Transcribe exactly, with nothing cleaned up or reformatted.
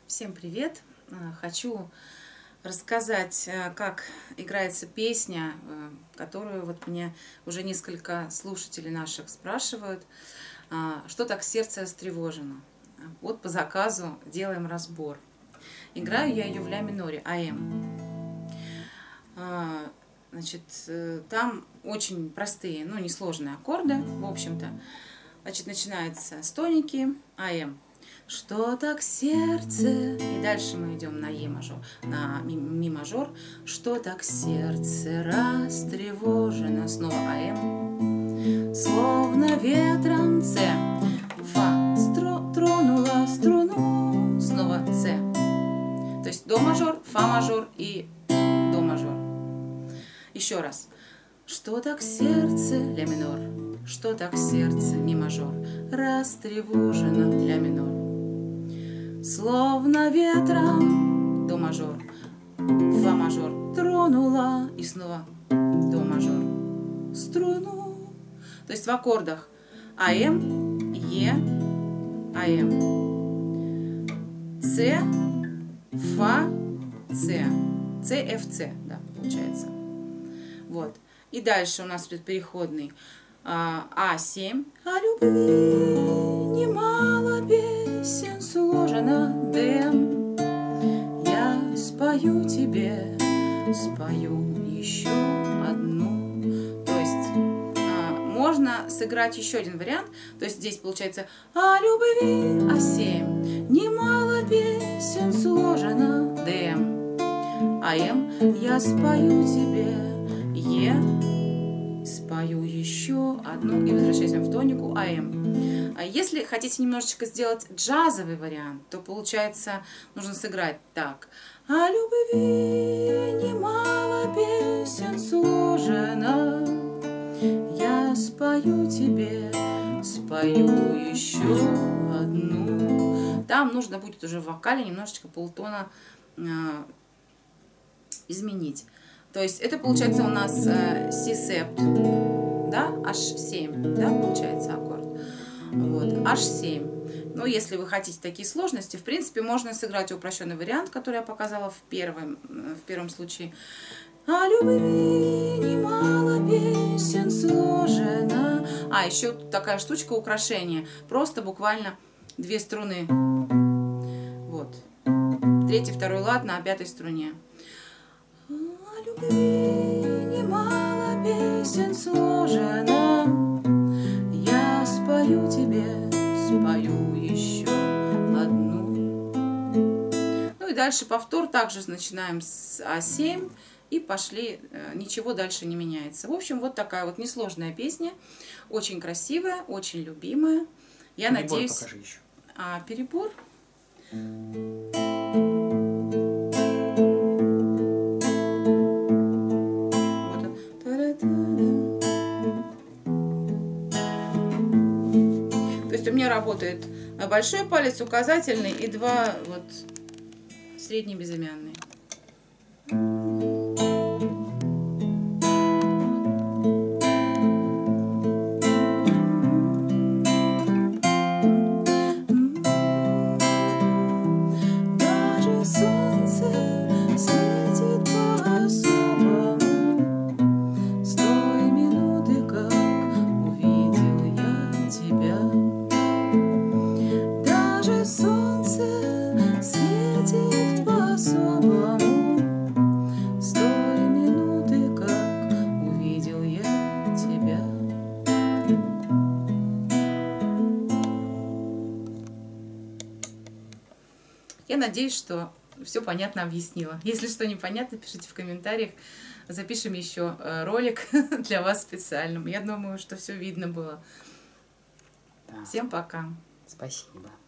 Всем привет! Хочу рассказать, как играется песня, которую вот мне уже несколько слушателей наших спрашивают, что так сердце растревожено. Вот по заказу делаем разбор. Играю я ее в ля миноре, АМ. Значит, там очень простые, ну несложные аккорды, в общем-то. Значит, начинается с тоники, АМ. Что так сердце, и дальше мы идем на Е мажор, на ми, ми мажор. Что так сердце растревожено, снова АМ. Словно ветром С, Фа стро, тронула струну, снова С. То есть до мажор, Фа мажор и до мажор. Еще раз. Что так сердце, ля минор. Что так сердце, ми мажор, растревожено, ля минор. Словно ветром, до мажор, фа мажор, тронула, и снова до мажор, струну. То есть в аккордах АМ, Е, АМ, С, Фа, С, С, Ф, С, да, получается. Вот. И дальше у нас идет переходный А семь. О любви немало песен сложено, Д. Я спою тебе, спою еще одну. То есть а, можно сыграть еще один вариант. То есть здесь получается о любви, А семь. Немало песен сложено, Д. АМ. Я спою тебе, Е. Спою еще одну и возвращаемся в тонику АМ. Если хотите немножечко сделать джазовый вариант, то получается нужно сыграть так. О любви немало песен сложено, я спою тебе, спою еще одну. Там нужно будет уже в вокале немножечко полтона э, изменить. То есть это получается у нас э, си септ, да, аш семь, да, получается аккорд. Вот, аш семь. Но если вы хотите такие сложности, в принципе, можно сыграть упрощенный вариант, который я показала в первом, в первом случае. О любви немало песен сложено. А, еще тут такая штучка украшения. Просто буквально две струны. Вот. Третий, второй лад на пятой струне. Немало песен сложено, я спою тебе, спою еще одну. Ну и дальше повтор, также начинаем с А семь и пошли, ничего дальше не меняется. В общем, вот такая вот несложная песня, очень красивая, очень любимая. Я перебор надеюсь... Покажи еще. А, перебор? То есть у меня работает большой палец, указательный и два вот средние безымянные. Даже солнце светит по-особому с той минуты, как увидел я тебя. Даже солнце светит по-особому с той минуты, как увидел я тебя. Я надеюсь, что все понятно объяснила. Если что непонятно, пишите в комментариях. Запишем еще ролик для вас специальным. Я думаю, что все видно было. Да. Всем пока. Спасибо.